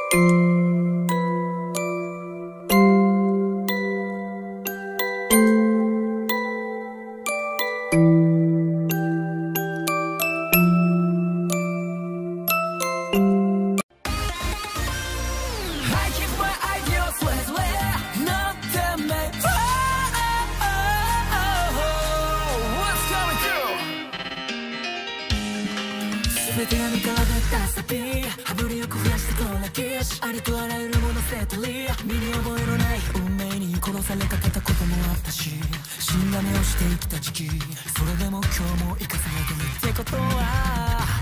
全てが見比べたサビ羽振りよく増やしてこなきしありとあらゆるものセットリ身に覚えのない運命に殺されかけたこともあったし死んだ目をして生きた時期それでも今日も生かされてるってことは